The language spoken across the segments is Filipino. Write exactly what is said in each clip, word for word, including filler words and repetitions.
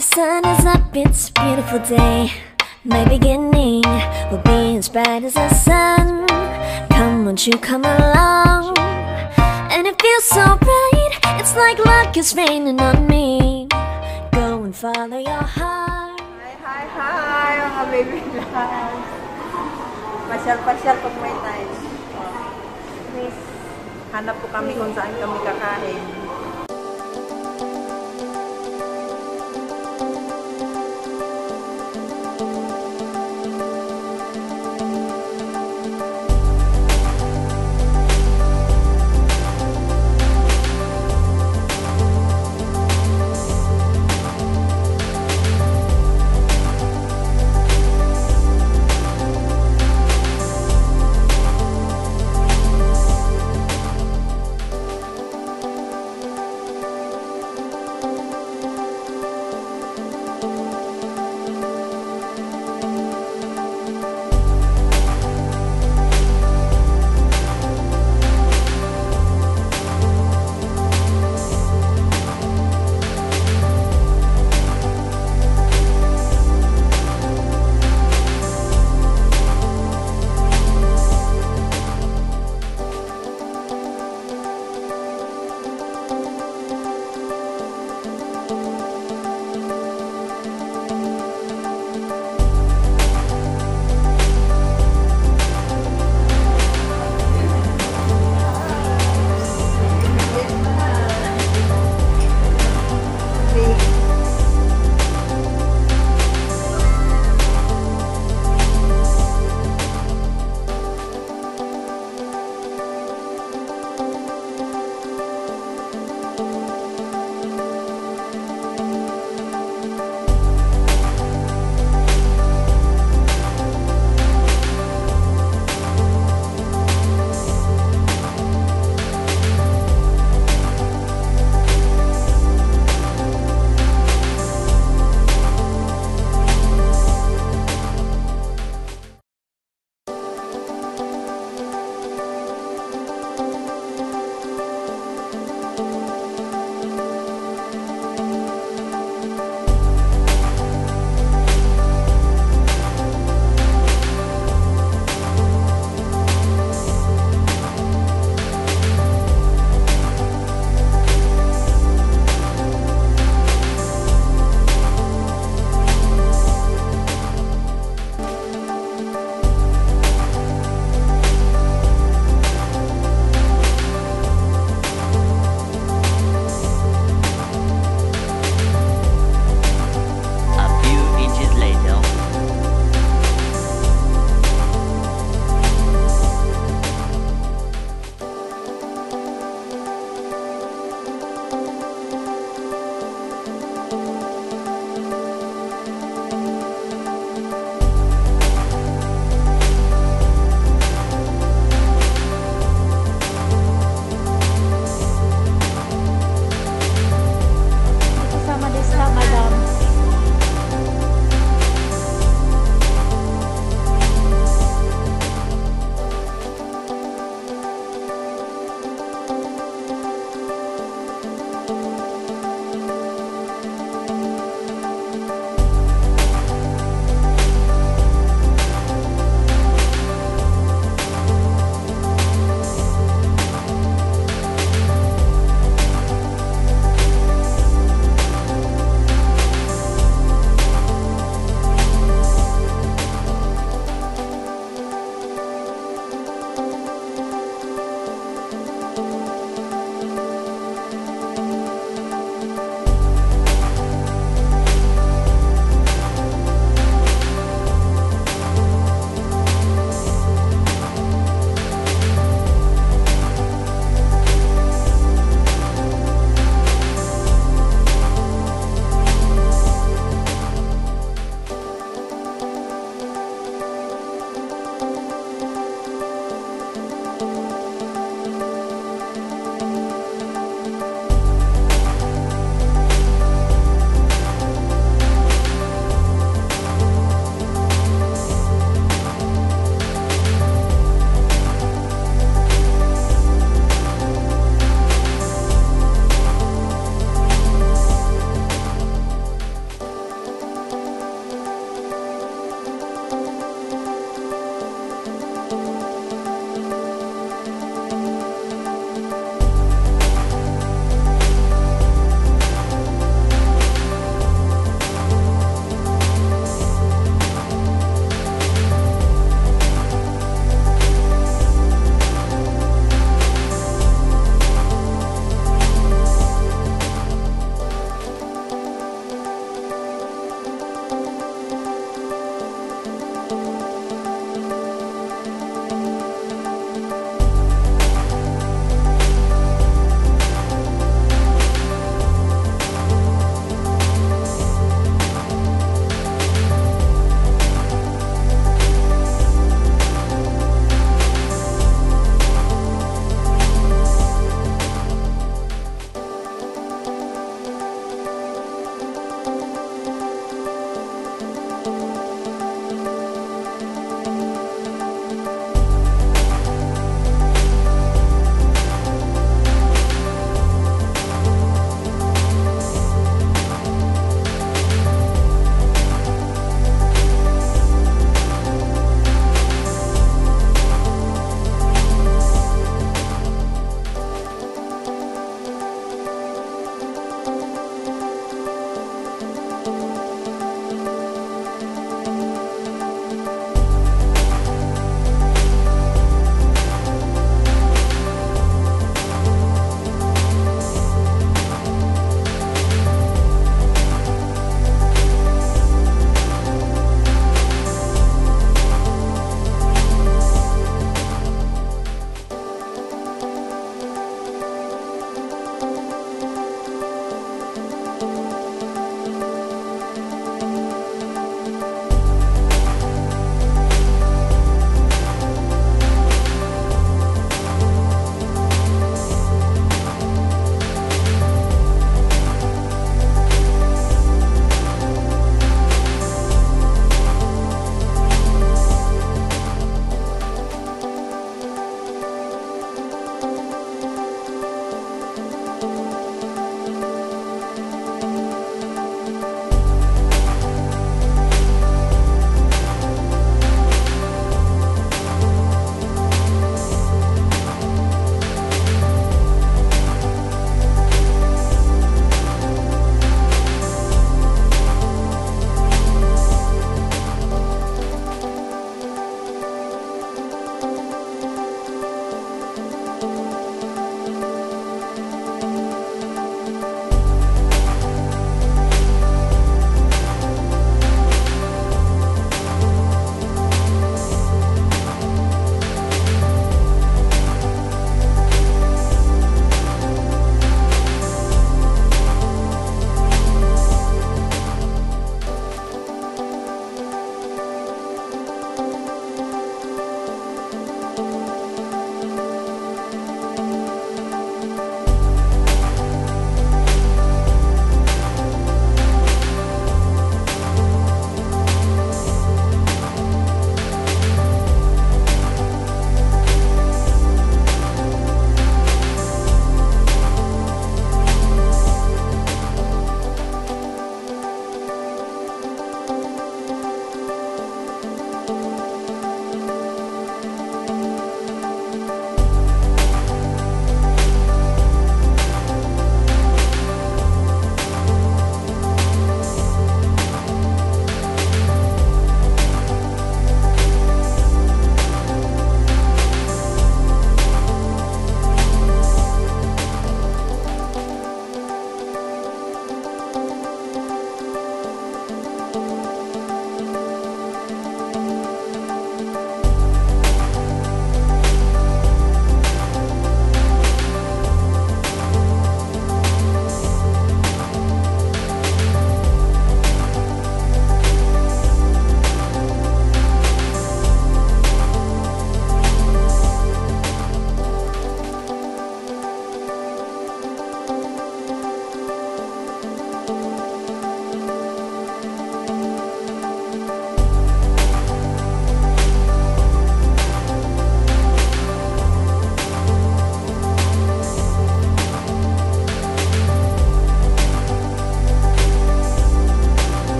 The sun is up, it's a beautiful day. My beginning will be as bright as the sun. Come, won't you come along? And it feels so bright, it's like luck is raining on me. Go and follow your heart. Hi, hi, hi, mga baby loves. Pasyal-pasyal pag may time. Oh. Please, hanap po kami kung saan kami kakain.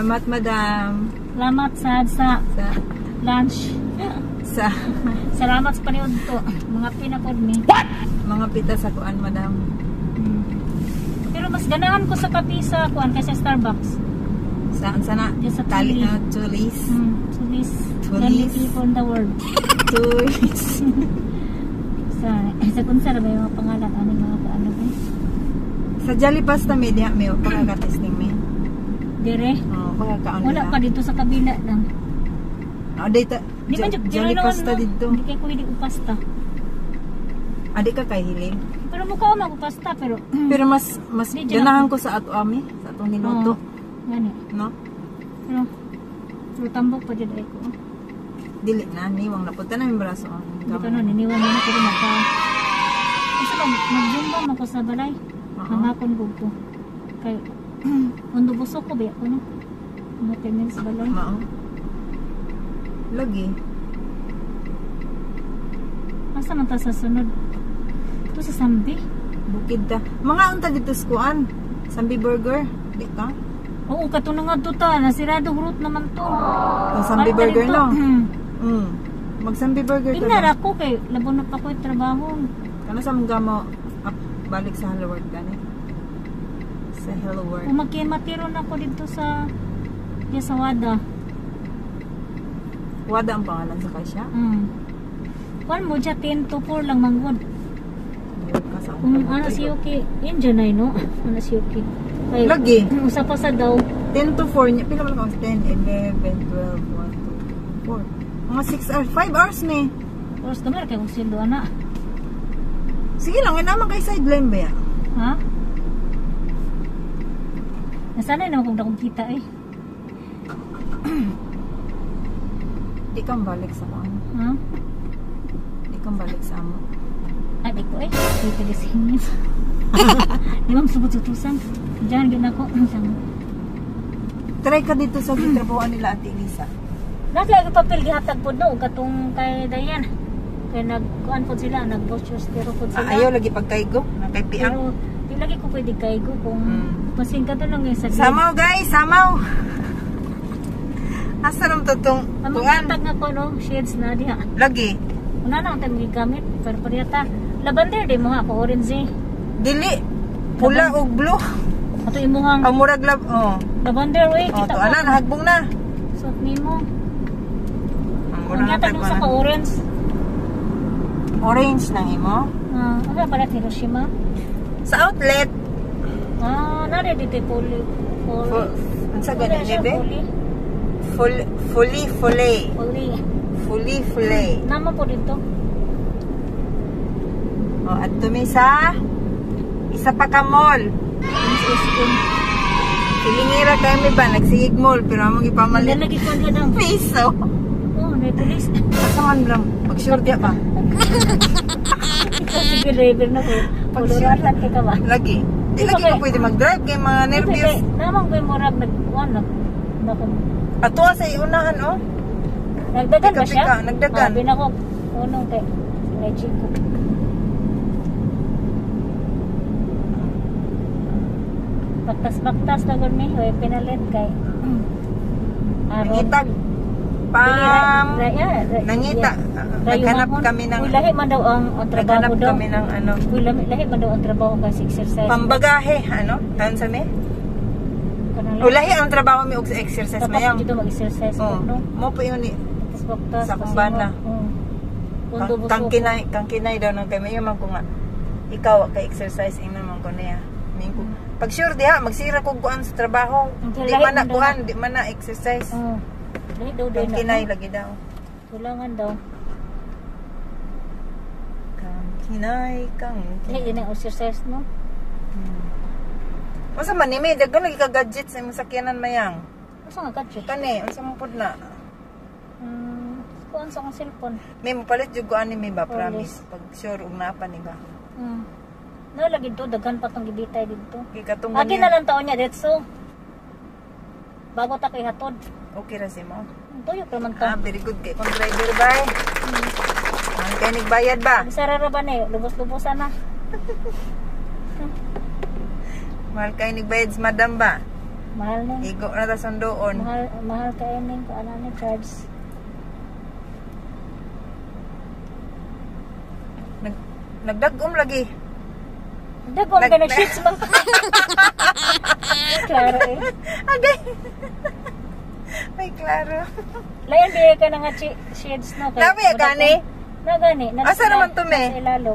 Salamat, madam. Salamat sa sa Sa, lunch. sa Salamat sa paniod to. Mga pinapod mi. mga pita sa kuan, madam. Hmm. Pero mas ganahan ko sa kape sa kuan kaysa Starbucks. Saan sana? Yes, sa Tali Tuli. na tulis. Hmm. To this Tulis. only people in the world. Tulis. Sa sa kunsara may mga pangalan ano mga ano ko. Sa Jolly Pasta Media, may pagkakatesting me. Dire. Oh, pagkakaon Wala nila. pa dito sa kabila lang. Oh, dito. Di man Jo- jud Jolly dire Pasta naman, no? dito. Hindi kay ko hindi ko pasta. Adi ka kay hiling. Pero mukha ako pasta pero Pero mas mas Di, dyan ganahan ako. ko sa ato ami, sa atong niluto, Gani. no? Pero pero tambok pa jud ay ko. Dili na niwang napunta na yung braso. ang Hindi ka gamay. nun, iniwan mo na pero nagka... Kasi mag, mag-zumba mo ko sa balay. Oo. Hangakon ko ko. Kay, undo busok ko, biya ko no. Mga ten minutes sa balay. Mao. Lagi. Asa man ta sa sunod? Ito sa Sambi? Bukid ta. Mga unta dito sa kuan. Sambi Burger. Di ka? Oo, kato na nga to ta. Nasirado route naman to. Ang Sambi Balik Burger na no? dito. Hmm. Mm. Mag Sambi Burger ka Tingnan na. ako kay labon na pa ko yung trabaho. Kana sa mga mo up, balik sa Hello World gani. Sa Hello World. Kung magkimatiro na ako dito sa diya sa Wada. Wada ang pangalan sa kasya. Hmm. Kuan mo dya ten to four lang manggod. Ayun ka sa Kung ano si Yuki, yun dyan ay no? Ano si Yuki? Ay, Lagi. Usa pa sa daw. ten to four niya. Pila ba ka? ten, eleven, twelve, one, two, three, four. Mga six hours. five hours ni. Oras gamar kay kung sindo ana. Sige lang. Nga naman kay sideline ba yan? Ha? Nasanay naman kung dakong kita eh. Di kang balik sa kuan. Ha? Di kang balik sa amo. Ay, di ko eh. Di ka disingin. Di ba masubot-sutusan? Diyan, gina ko. Try ka dito sa gitrabahoan nila Ate Elisa. Lahat lagi papel gihatag po no. Katong kay Dayan. Kaya nag-kuan po sila. Nag-vouchers pero po Ah, sila. ayaw lagi pagkaigo. Na kay Piang. Pero di lagi ko pwede kaigo kung Hmm. pasing ka to lang yung sa Samaw guys, samaw. Asa ram to tong Ang kuan? mga nga po no, shades na diha. Lagi. Una na ang tayo gamit. Pero pariyata. Lavender di mo ha, ko orange eh. Dili. Pula ug blue. Ato imuhang Ang murag lab. Oh. lavender eh. Oh, Kita to ko. ana nahagbong na. Suot nimo. Ang Ang murag yata sa ka orange. orange nang imo. Ah, ano pala Hiroshima? Sa outlet. Ah, nare dito poli. Poli. Full, unsa Wala ganin siya, nibe? Poli. Full, fully, fully. Poli. Fully, fully. Nama po dito. Oh, at tumi sa isa pa ka mall. Miss Eskin. Silingira kami ba? Nagsigig mall, pero among ipamalit. Nalagi ko na lang. Piso. Oh, may police. Asaman lang. Pag-sure dia ba? Sige, driver na ko. Pag Pagsuratan ka ba? Lagi. Di lagi Okay. ko pwede mag-drive kay mga nervyos. Namang ko yung murag nag-kuhan. Bako. Ato sa iunahan, oh. Nagdagan ba siya? Pika-pika, nagdagan. Ah, binako. Unong kay kay Chico. Baktas-baktas na gud mi, hoy pinalit kay. Aron. Nangitag. Pam. Nangita. Naghanap Rayuhon. kami ng Uy, lahi man daw ang, ang trabaho naghanap daw. kami ng ano, Uy, lahi, lahi man daw ang trabaho kasi exercise. pambagahe, ano? Tan sa me? Kanang- Ulahi ang trabaho mi og sa exercise Dapat mayang. dito mag-exercise Oh, no? mo po yun ni. Baktas-baktas. Sa kasi kumbana. mo- oh. Undo Kang, buso kang ko. kinay, kang kinay daw nang kay mayo man ko nga. Ikaw ka exercise ing naman ko niya. Mingko. Pag sure diha magsira ko kuan sa trabaho. Okay, Di lahi man na man daw kuan, di man na exercise. Oh. Lahi daw daw Kang na. kinay lagi daw. Kulangan daw. Kang kinay, kang Lahi kinay. din ang exercise no? Unsa man ni may daghan lagi ka gadgets sa imong sakyanan mayang. Asa nga gadget? Kani, unsa man pud na? Hmm, kuan sa akong cellphone. May mapalit jud ko ani may ba Oh, promise. Pag sure ug napa ni ba. Hmm. No, lagi to, daghan pa tong gibitay dito. Kay katong Akin ganyan. na lang taon niya, detso. Bago ta kay hatod. Okay ra si mo. Tuyo pa man Ah, ta. very good kay kung driver ba. Ang kay nagbayad ba? Sarara ba na eh, lubos-lubosan na. Mahal kay nagbayad sa madam ba? Mahal na. Igo na ta sundoon. Mahal, mahal kayo ning kung ano ni charge. Nag nagdagom lagi. Dagom Nag- ka na sheets bang? Klaro eh. Agay. Ay, klaro. Layan di ka na nga chi- shades no. kay- Dami ya gani? Na gani. Na, Asa naman to, me? Sa ilalom.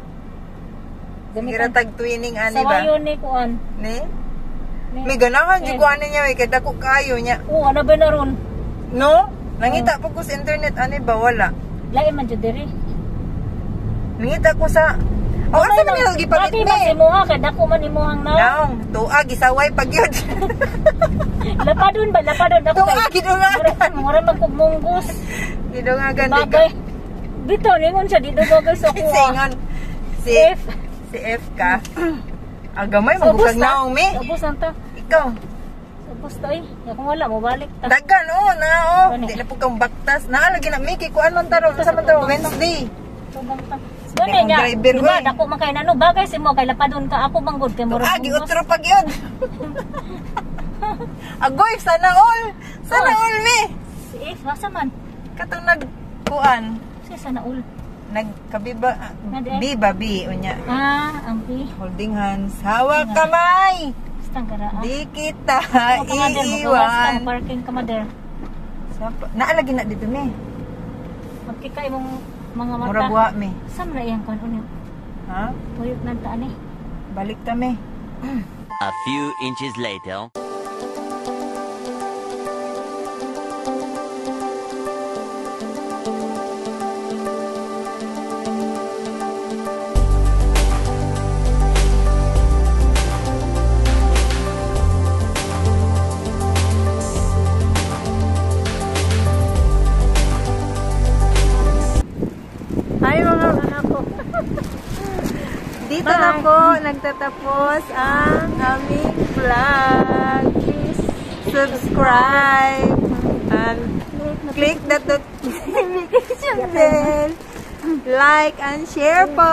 Gira tag twinning ani Sa ba? wayon ni kuan. Ni? Ni- May ganahan Eh. jud ko ani niya kay dako kayo niya. Oo, ano ba na ron? No? Nangita po ko sa internet ani ba wala. Lain man jud diri. Nangita ko sa Oh, asa man nila gipalit Lagi man si ni? Moha kay dako man imuhang na. Naong, tuwa gisaway pag yun. Lapadon ba? Lapadon ako Tuwa kay. gidungagan. Mura man kog munggos. Gidungagan di ka. Bagay. Bito ningon siya dito bagay sa kuha. Singon. Si F. si F ka. Agamay Sa bus magbukas ta. naong mi. Sa bus ta. Ikaw. Sa bus ta eh. Kung wala mo balik ta. Dagan oh, na oh. Gani. Di na po kang baktas. Naalagi na Miki kuan man taro sa man taro Wednesday. Tubang ta. Sabi Gani akong nga. driver, Diba hoy. dako man kay nano bagay si mo kay lapadon ka ako manggod kay mura. Agi utro pag yun. Agoy sana all. Sana Oh. all mi. Si F masa man. Katong nag kuan. Si sana ul. Nagkabiba Nag- biba bi unya. Ah, ang pi. Holding hands. Hawak kamay. Stang gara. Di kita Iiwan. iiwan. Parking ka mader. Sapa- Naalagi na dito mi. Magkikay mong mga mata. Mura buwa mi. Saan na iyang kan unya? Ha? Tuyok ng taan eh. Balik ta mi. A few inches later. Hi mga Ako. Dito Bye. na po nagtatapos ang aming vlog. Please subscribe and click the notification bell. Like and share po.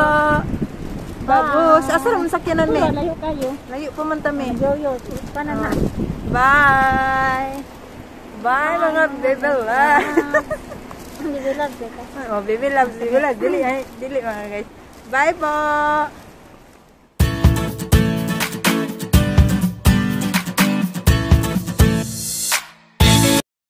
Bagus. Asa naman sakyanan Wala, me? layo kayo. Layo pa man tami. Yo-yo. Panana. Bye. Bye mga baby love. Hindi ko lang. Oh, baby love, baby love. Dili, ay, dili mga guys. Bye po.